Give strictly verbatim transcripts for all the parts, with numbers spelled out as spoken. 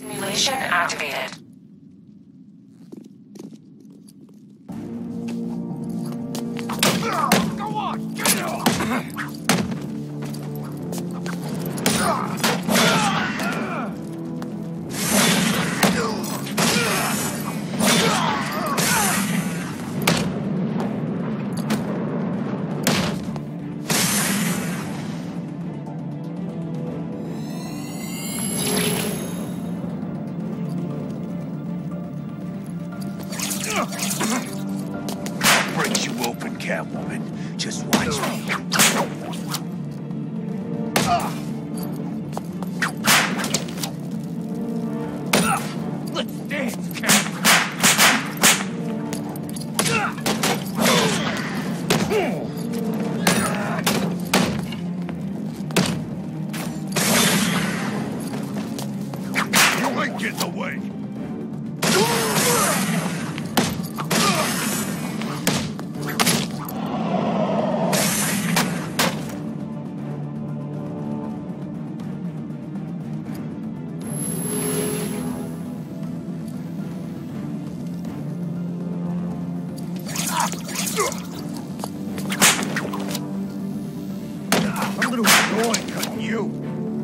Simulation activated. Go on! Get it! I'll break you open, Catwoman. Just watch me. Let's dance, Cat! You ain't getting away. A little annoying cutting you.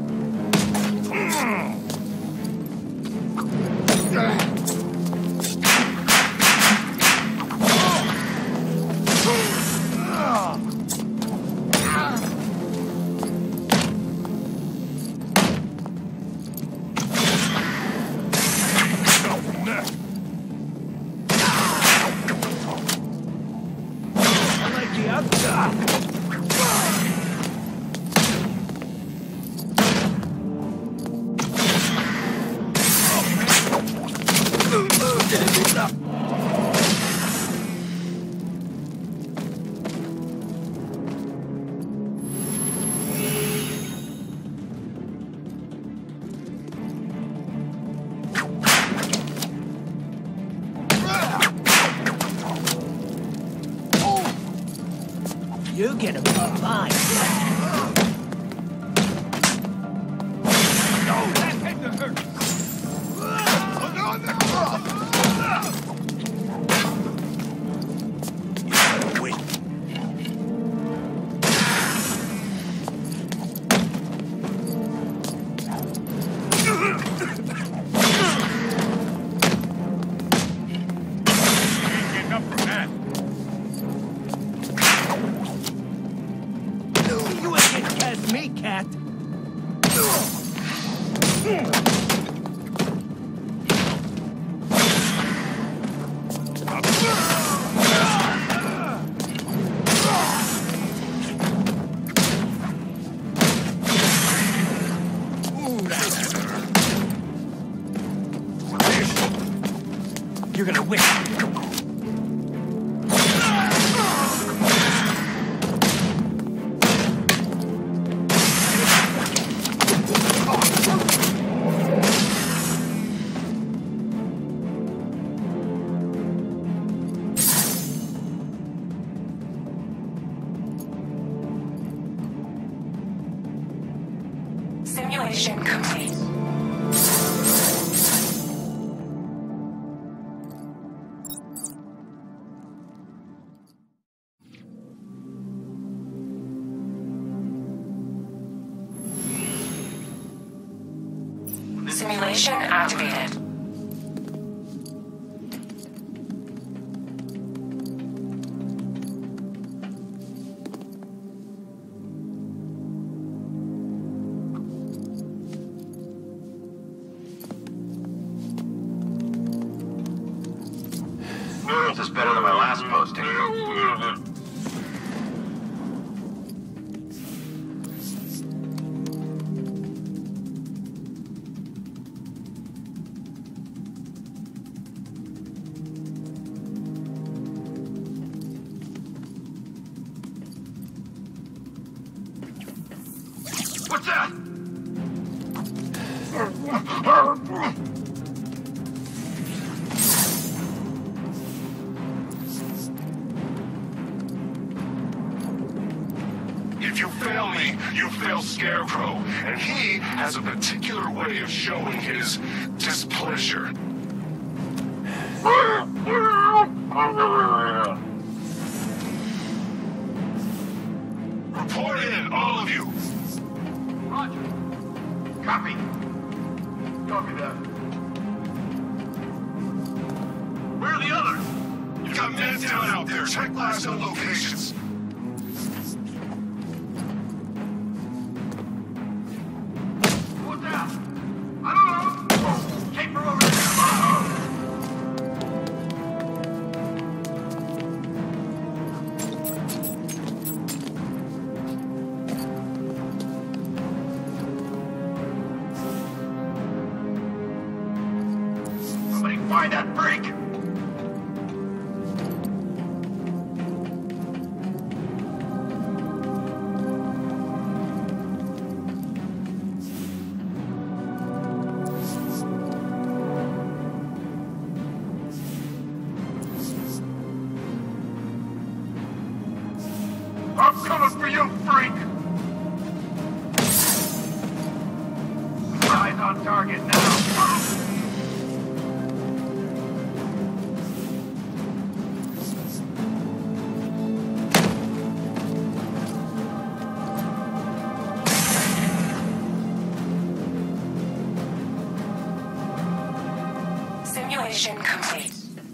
I like you outside! You're gonna be mine. No, that had to hurt. You better wait. Ain't getting up from that. You ain't getting past me, Cat. You're gonna win. Simulation complete. Simulation activated. This is better than my last posting. What's that? If you fail me, you fail Scarecrow. And he has a particular way of showing his displeasure. Report in, all of you. Roger. Copy. Copy that. Where are the others? You've got men down out there. Check last known locations. What's that? I don't know. Caper over there. Somebody find that freak! I'm coming for you, freak! Eyes on target now. Simulation complete.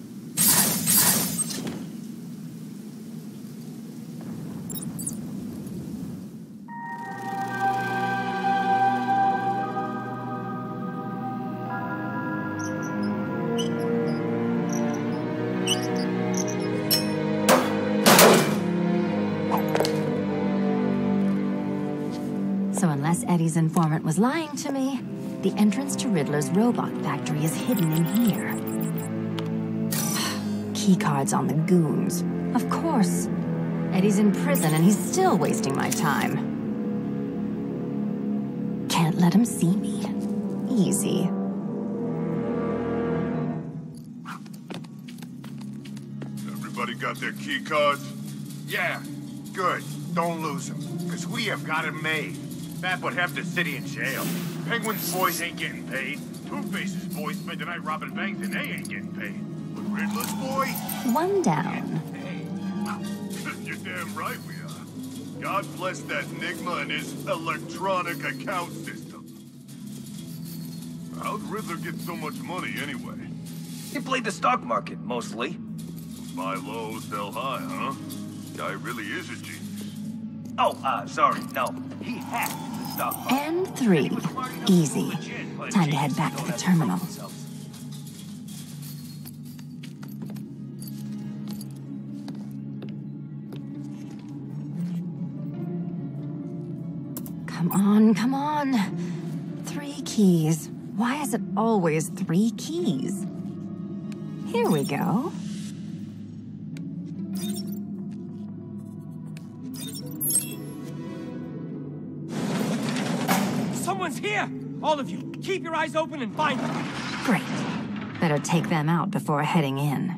So unless Eddie's informant was lying to me, the entrance to Riddler's robot factory is hidden in here. Keycards on the goons. Of course. Eddie's in prison and he's still wasting my time. Can't let him see me. Easy. Everybody got their key cards? Yeah, good. Don't lose him, because we have got him made. That would have the city in jail. Penguin's boys ain't getting paid. Two-Face's boys spent the night robbing banks and they ain't getting paid. But Riddler's boy? One down. You're damn right we are. God bless that Nigma and his electronic account system. How'd Riddler get so much money anyway? He played the stock market, mostly. Buy low, sell high, huh? Guy really is a genius. Oh, uh, sorry, no. He hacked the stock market. And three. Easy. Time to head back to the terminal. Come on, come on. Three keys. Why is it always three keys? Here we go. Someone's here! All of you, keep your eyes open and find them. Great. Better take them out before heading in.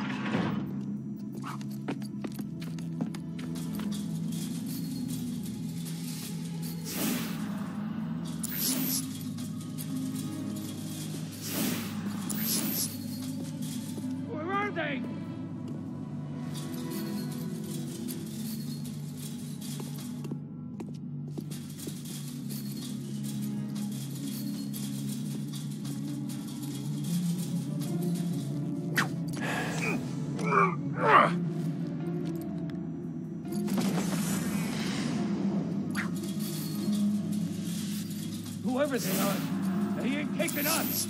Where are they? Whoever they are, they ain't taking us.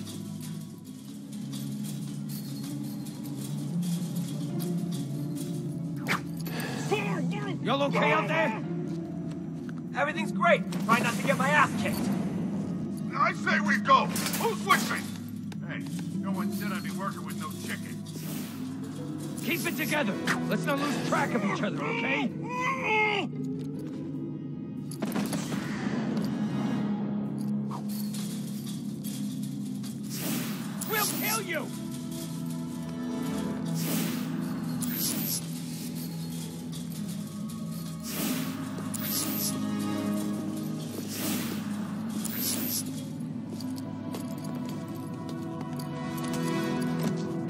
Y'all okay out there? Everything's great. Try not to get my ass kicked. I say we go. Who's with me? Hey, no one said I'd be working with no chicken. Keep it together. Let's not lose track of each other, okay? We'll kill you!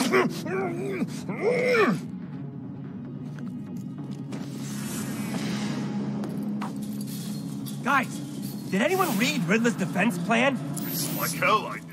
Guys, did anyone read Riddler's defense plan? Like hell I